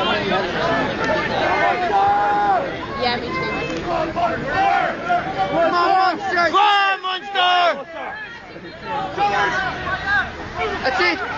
Yeah, me too. Come on, Munster! Come on, Munster! That's it!